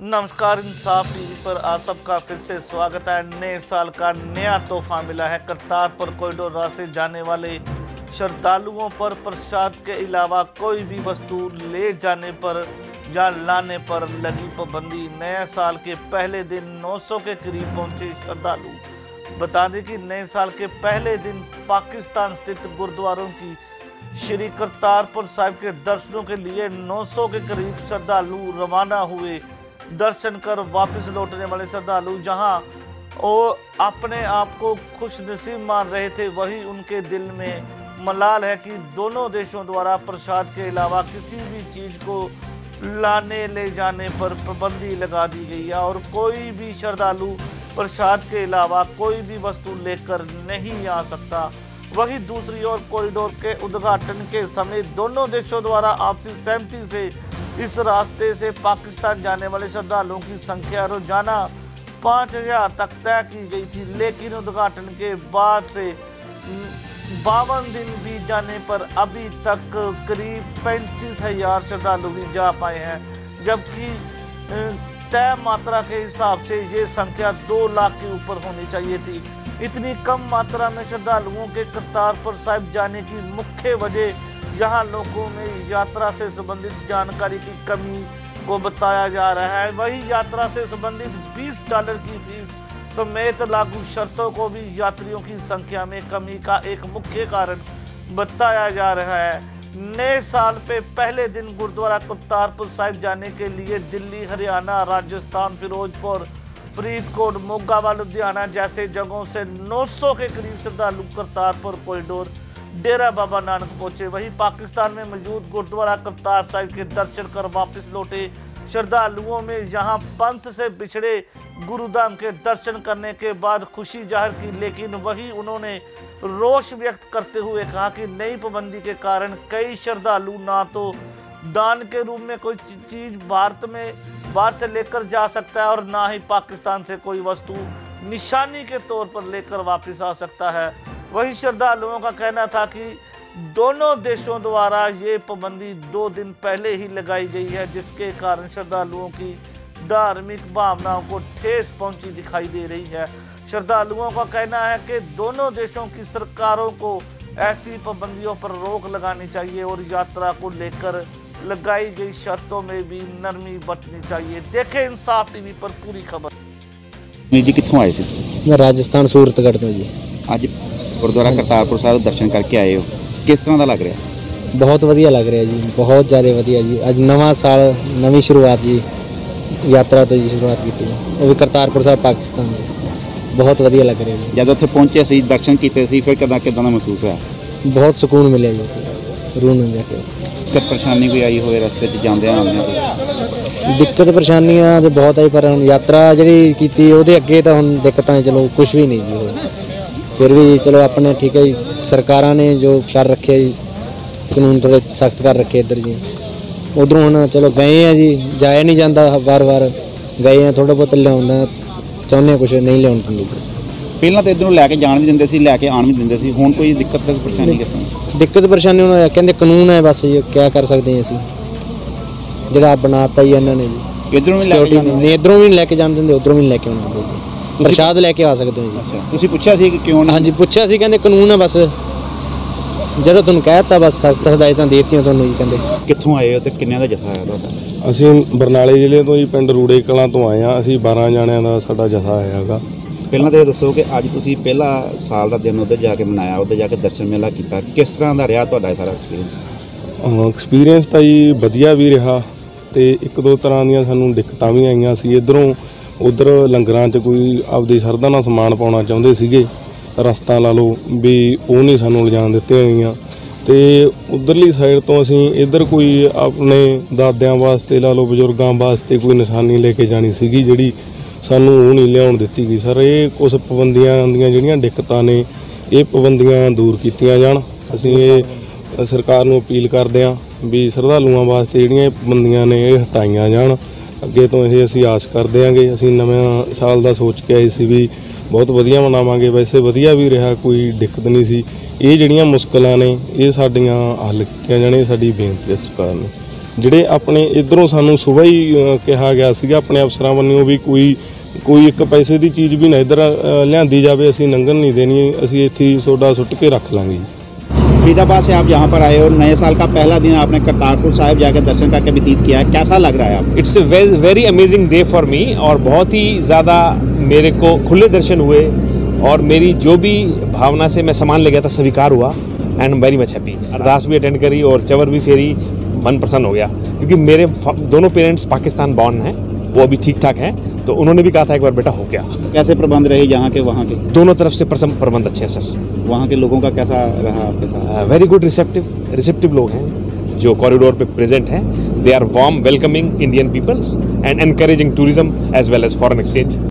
नमस्कार, इंसाफ टीवी पर आप सबका फिर से स्वागत है। नए साल का नया तोहफा मिला है। करतारपुर कॉरिडोर रास्ते जाने वाले श्रद्धालुओं पर प्रसाद के अलावा कोई भी वस्तु ले जाने पर या लाने पर लगी पाबंदी। नए साल के पहले दिन 900 के करीब पहुंचे श्रद्धालु। बता दें कि नए साल के पहले दिन पाकिस्तान स्थित गुरुद्वारों की श्री करतारपुर साहिब के दर्शनों के लिए 900 के करीब श्रद्धालु रवाना हुए। दर्शन कर वापस लौटने वाले श्रद्धालु जहां वो अपने आप को खुशनसीब मान रहे थे, वहीं उनके दिल में मलाल है कि दोनों देशों द्वारा प्रसाद के अलावा किसी भी चीज़ को लाने ले जाने पर पाबंदी लगा दी गई है और कोई भी श्रद्धालु प्रसाद के अलावा कोई भी वस्तु लेकर नहीं आ सकता। वहीं दूसरी ओर कॉरिडोर के उद्घाटन के समय दोनों देशों द्वारा आपसी सहमति से इस रास्ते से पाकिस्तान जाने वाले श्रद्धालुओं की संख्या रोजाना 5000 तक तय की गई थी, लेकिन उद्घाटन के बाद से 52 दिन बीत जाने पर अभी तक करीब 35,000 श्रद्धालु भी जा पाए हैं, जबकि तय मात्रा के हिसाब से ये संख्या 2 लाख के ऊपर होनी चाहिए थी। इतनी कम मात्रा में श्रद्धालुओं के करतारपुर साहिब जाने की मुख्य वजह यहाँ लोगों में यात्रा से संबंधित जानकारी की कमी को बताया जा रहा है। वही यात्रा से संबंधित $20 की फीस समेत लागू शर्तों को भी यात्रियों की संख्या में कमी का एक मुख्य कारण बताया जा रहा है। नए साल पे पहले दिन गुरुद्वारा करतारपुर साहिब जाने के लिए दिल्ली, हरियाणा, राजस्थान, फिरोजपुर, फरीदकोट, मोगा व लुधियाना जैसे जगहों से 900 के करीब श्रद्धालु करतारपुर कॉरिडोर डेरा बाबा नानक पहुंचे। वहीं पाकिस्तान में मौजूद गुरुद्वारा करतार साहिब के दर्शन कर वापस लौटे श्रद्धालुओं में यहां पंथ से बिछड़े गुरुधाम के दर्शन करने के बाद खुशी जाहिर की, लेकिन वहीं उन्होंने रोष व्यक्त करते हुए कहा कि नई पाबंदी के कारण कई श्रद्धालु ना तो दान के रूप में कोई चीज बाहर से लेकर जा सकता है और ना ही पाकिस्तान से कोई वस्तु निशानी के तौर पर लेकर वापस आ सकता है। वही श्रद्धालुओं का कहना था कि दोनों देशों द्वारा ये पाबंदी 2 दिन पहले ही लगाई गई है, जिसके कारण श्रद्धालुओं की धार्मिक भावनाओं को ठेस पहुंची दिखाई दे रही है। श्रद्धालुओं का कहना है कि दोनों देशों की सरकारों को ऐसी पाबंदियों पर रोक लगानी चाहिए और यात्रा को लेकर लगाई गई शर्तों में भी नरमी बरतनी चाहिए। देखें इंसाफ टीवी पर पूरी खबर। जी कित्थों आए थे? मैं राजस्थान सूरतगढ़ तो जी। आज गुरुद्वारा करतारपुर साहिब दर्शन करके आए हो, किस तरह का लग रहा? बहुत वधिया लग रहा जी, बहुत ज़्यादा वधिया जी। अज नवा साल नवी शुरुआत जी, यात्रा तो जी शुरुआत की थी वो भी करतारपुर साहिब पाकिस्तान जी। बहुत वधिया लग रहा जी। जब उत्थे पहुंचे सी दर्शन किए सी फिर किदा महसूस है? बहुत सुकून मिले जी, रूह में जाके। दिक्कत परेशानी कोई आई हो रस्ते जाते आने? दिक्कत परेशानियां तो बहुत आई, पर हम यात्रा जी की वो अगे तो हम दिक्कत चलो कुछ भी नहीं जी। फिर भी चलो अपने ठीक है जी, सरकारों ने जो कर रखे कानून थोड़े सख्त कर रखे इधर जी। उधरों हम चलो गए हैं जी, जाया नहीं जाता, बार गए हैं, थोड़ा बहुत लिया चाहते कुछ नहीं लिया देंगे। बस पहला तो इधरों लैके जान भी देंगे सी, लैके आन भी देंगे सी, हुण कोई दिक्कत परेशानी किस तरह? दिक्कत परेशानी उन्होंने कहते कानून है, बस ये क्या कर सकते हैं असी, जो बनाता ही इन्होंने जी। इधरों नहीं, इधरों भी नहीं लैके जान देंगे, उधरों भी नहीं लैके आने देंगे। प्रसाद लैके आ सकते हो जी। तुसीं पुछया सी कि क्यों? हाँ जी पुछया सी, कहते कानून है, बस जो तुम कहता बस सख्त हदायतां देतियां तुहानूं जी। कहते कित्थों आए हो ते किन्ने दा जथा आया तुहाडा? ਅਸੀਂ ਬਰਨਾਲੇ ਜ਼ਿਲ੍ਹੇ ਤੋਂ ਜੀ ਪਿੰਡ ਰੂੜੇ ਕਲਾਂ ਤੋਂ ਆਏ ਹਾਂ। ਅਸੀਂ 12 ਜਣਿਆਂ ਦਾ ਸਾਡਾ ਜਥਾ ਆਇਆ ਹੈਗਾ। ਪਹਿਲਾਂ ਤਾਂ ਇਹ ਦੱਸੋ ਕਿ ਅੱਜ ਤੁਸੀਂ ਪਹਿਲਾ ਸਾਲ ਦਾ ਦਿਨ ਉੱਧਰ ਜਾ ਕੇ ਮਨਾਇਆ, ਉੱਧਰ ਜਾ ਕੇ ਦਰਸ਼ਨ ਮੇਲਾ ਕੀਤਾ, ਕਿਸ ਤਰ੍ਹਾਂ ਦਾ ਰਿਹਾ ਤੁਹਾਡਾ ਸਾਰਾ ਐਕਸਪੀਰੀਅੰਸ? ਐਕਸਪੀਰੀਅੰਸ ਤਾਂ ਜੀ ਵਧੀਆ ਵੀ ਰਿਹਾ ਤੇ ਇੱਕ ਦੋ ਤਰ੍ਹਾਂ ਦੀਆਂ ਸਾਨੂੰ ਦਿੱਕਤਾਂ ਵੀ ਆਈਆਂ ਸੀ। ਇੱਧਰੋਂ ਉੱਧਰ ਲੰਗਰਾਂ 'ਚ ਕੋਈ ਆਪਦੀ ਸ਼ਰਧਾ ਨਾਲ ਸਮਾਨ ਪਾਉਣਾ ਚਾਹੁੰਦੇ ਸੀਗੇ, ਰਸਤਾ ਲਾ ਲਓ ਵੀ ਉਹ ਨਹੀਂ ਸਾਨੂੰ ਲਿਜਾਣ ਦਿੱਤੀਆਂ ਗਈਆਂ। ਤੇ ਉਧਰਲੀ ਸਾਈਡ ਤੋਂ ਅਸੀਂ ਇੱਧਰ ਕੋਈ ਆਪਣੇ ਦਾਦਿਆਂ ਵਾਸਤੇ ਲਾ ਲਓ, ਬਜ਼ੁਰਗਾਂ ਵਾਸਤੇ ਕੋਈ ਨਿਸ਼ਾਨੀ ਲੈ ਕੇ ਜਾਣੀ ਸੀਗੀ, ਜਿਹੜੀ ਸਾਨੂੰ ਉਹ ਨਹੀਂ ਲਿਆਉਣ ਦਿੱਤੀ ਗਈ। ਸਰ ਇਹ ਕੁਛ ਪਾਬੰਦੀਆਂ ਦੀਆਂ ਜਿਹੜੀਆਂ ਦਿੱਕਤਾਂ ਨੇ, ਇਹ ਪਾਬੰਦੀਆਂ ਦੂਰ ਕੀਤੀਆਂ ਜਾਣ। ਅਸੀਂ ਇਹ ਸਰਕਾਰ ਨੂੰ ਅਪੀਲ ਕਰਦੇ ਹਾਂ ਵੀ ਸ਼ਰਧਾਲੂਆਂ ਵਾਸਤੇ ਜਿਹੜੀਆਂ ਇਹ ਪਾਬੰਦੀਆਂ ਨੇ ਇਹ ਹਟਾਈਆਂ ਜਾਣ। ਅੱਗੇ ਤੋਂ ਇਹ ਅਸੀਂ ਆਸ ਕਰਦੇ ਆਂਗੇ। ਅਸੀਂ ਨਵਾਂ ਸਾਲ ਦਾ ਸੋਚ ਕੇ ਆਏ ਸੀ ਵੀ ਬਹੁਤ ਵਧੀਆ ਮਨਾਵਾਂਗੇ, ਵੈਸੇ ਵਧੀਆ ਵੀ ਰਿਹਾ, ਕੋਈ ਦਿੱਕਤ ਨਹੀਂ ਸੀ। ਇਹ ਜਿਹੜੀਆਂ ਮੁਸ਼ਕਲਾਂ ਨੇ ਇਹ ਸਾਡੀਆਂ ਹੱਲ ਕੀਤੀਆਂ ਜਾਣ, ਇਹ ਸਾਡੀ ਬੇਨਤੀ ਹੈ ਸਰਕਾਰ ਨੂੰ। ਜਿਹੜੇ ਆਪਣੇ ਇਧਰੋਂ ਸਾਨੂੰ ਸਵੇਰ ਹੀ ਕਿਹਾ ਗਿਆ ਸੀਗਾ ਆਪਣੇ ਅਫਸਰਾਂ ਵੱਲੋਂ ਵੀ ਕੋਈ ਇੱਕ ਪੈਸੇ ਦੀ ਚੀਜ਼ ਵੀ ਨਾ ਇੱਧਰ ਲਿਆਂਦੀ ਜਾਵੇ, ਅਸੀਂ ਲੰਘਣ नहीं देनी, ਅਸੀਂ ਇੱਥੇ ਹੀ ਸੋਡਾ ਸੁੱਟ ਕੇ ਰੱਖ ਲਾਂਗੇ। फरीदाबाद से आप यहाँ पर आए हो, नए साल का पहला दिन आपने करतारपुर साहिब जाकर दर्शन करके व्यतीत किया है, कैसा लग रहा है आपको? It's a very amazing day for me और बहुत ही ज़्यादा मेरे को खुले दर्शन हुए और मेरी जो भी भावना से मैं सामान ले गया था स्वीकार हुआ एंड वेरी मच हैप्पी। अरदास भी अटेंड करी और चवर भी फेरी, मन प्रसन्न हो गया क्योंकि मेरे दोनों पेरेंट्स पाकिस्तान बॉर्न हैं, वो अभी ठीक ठाक हैं, तो उन्होंने भी कहा था एक बार बेटा हो गया। कैसे प्रबंध रहे यहाँ के वहाँ के? दोनों तरफ से प्रबंध अच्छे हैं सर। वहाँ के लोगों का कैसा रहा आपके साथ? वेरी गुड, रिसेप्टिव लोग हैं जो कॉरिडोर पे प्रेजेंट हैं। They are warm welcoming Indian peoples and encouraging tourism as well as foreign exchange.